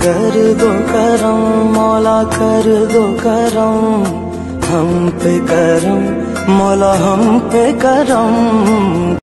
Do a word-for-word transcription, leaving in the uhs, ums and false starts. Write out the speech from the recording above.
कर दो करम मौला कर दो करम, हम पे करम मौला हम पे करम।